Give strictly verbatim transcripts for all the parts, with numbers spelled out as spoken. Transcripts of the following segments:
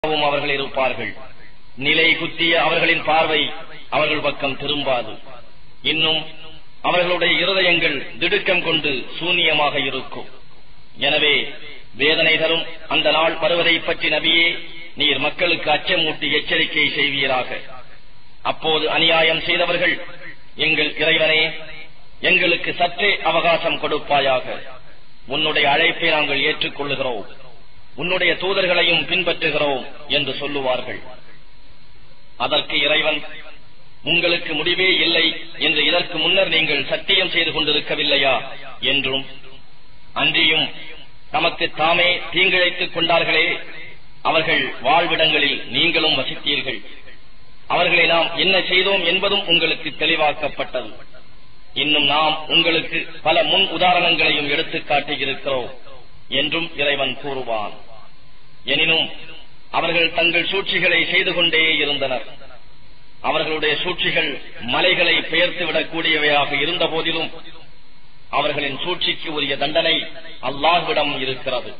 அவர்கள் இருப்பார்கள். நிலை குத்திய அவர்களின் பார்வை அவர்கள் பக்கம் திரும்பாது. இன்னும் அவர்களுடைய இருதயங்கள் திடுக்கம் கொண்டு சூன்யமாக இருக்கும். எனவே வேதனை தரும் அந்த நாள் வருவதை பற்றி நபியே நீர் மக்களுக்கு அச்சமூட்டி எச்சரிக்கை செய்வீராக. அப்போது அநியாயம் செய்தவர்கள், எங்கள் இறைவனே, எங்களுக்கு சற்றே அவகாசம் கொடுப்பாயாக. உன்னுடைய அழைப்பை நாங்கள் ஏற்றுக்கொள்ளுகிறோம், உன்னுடைய தூதர்களையும் பின்பற்றுகிறோம் என்று சொல்லுவார்கள். அதற்கு இறைவன், உங்களுக்கு முடிவே இல்லை என்று இதற்கு முன்னர் நீங்கள் சத்தியம் செய்து கொண்டிருக்கவில்லையா என்றும், அன்றியும் தமக்கு தாமே தீங்கிழைத்துக் கொண்டார்களே, அவர்கள் வாழ்விடங்களில் நீங்களும் வசித்தீர்கள். அவர்களை நாம் என்ன செய்தோம் என்பதும் உங்களுக்கு தெளிவாக்கப்பட்டது. இன்னும் நாம் உங்களுக்கு பல முன் உதாரணங்களையும் எடுத்துக் காட்டியிருக்கிறோம் என்றும் இறைவன் கூறுவான். எனினும் அவர்கள் தங்கள் சூழ்ச்சிகளை செய்து கொண்டே இருந்தனர். அவர்களுடைய சூழ்ச்சிகள் மலைகளை பெயர்த்துவிடக் கூடியவையாக இருந்த போதிலும் அவர்களின் சூழ்ச்சிக்கு உரிய தண்டனை அல்லாஹ்விடம் இருக்கிறது.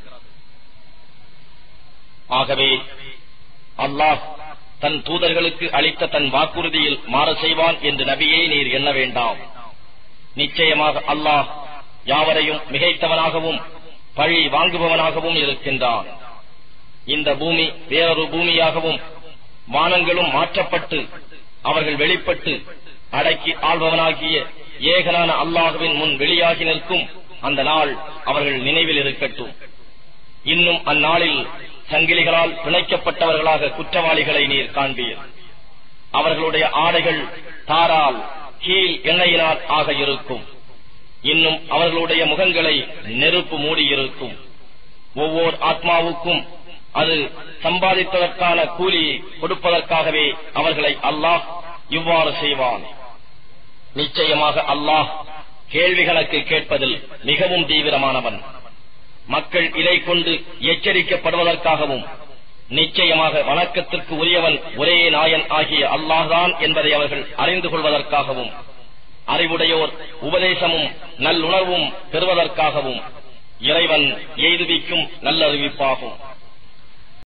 ஆகவே அல்லாஹ் தன் தூதர்களுக்கு அளித்த தன் வாக்குறுதியில் மாற செய்வான் என்று நபியே நீர் எண்ண வேண்டாம். நிச்சயமாக அல்லாஹ் யாவரையும் மிகைத்தவனாகவும் பழி வாங்குபவனாகவும் இருக்கின்றான். இந்த பூமி வேறொரு பூமியாகவும் வானங்களும் மாற்றப்பட்டு அவர்கள் வெளிப்பட்டு அடக்கி ஆள்பவனாகிய ஏகனான அல்லாஹுவின் முன் வெளியாகி நிற்கும் அந்த நாள் அவர்கள் நினைவில் இருக்கட்டும். இன்னும் அந்நாளில் சங்கிலிகளால் பிணைக்கப்பட்டவர்களாக குற்றவாளிகளை நீர் காண்பீர். அவர்களுடைய ஆடைகள் தாரால் கீழ் எண்ணெயினால் ஆக இருக்கும். இன்னும் அவர்களுடைய முகங்களை நெருப்பு மூடியிருக்கும். ஒவ்வொரு ஆத்மாவுக்கும் அது சம்பாதிப்பதற்கான கூலி கொடுப்பதற்காகவே அவர்களை அல்லாஹ் இவ்வாறு செய்வான். நிச்சயமாக அல்லாஹ் கேள்வி கணக்கு கேட்பதில் மிகவும் தீவிரமானவன். மக்கள் இதை கொண்டு எச்சரிக்கப்படுவதற்காகவும், நிச்சயமாக வணக்கத்திற்கு உரியவன் ஒரே நாயன் ஆகிய அல்லாஹ்தான் என்பதை அவர்கள் அறிந்து கொள்வதற்காகவும், அறிவுடையோர் உபதேசமும் நல்லுணர்வும் பெறுவதற்காகவும் இறைவன் எய்துவிக்கும் நல்லறிவிப்பாகும்.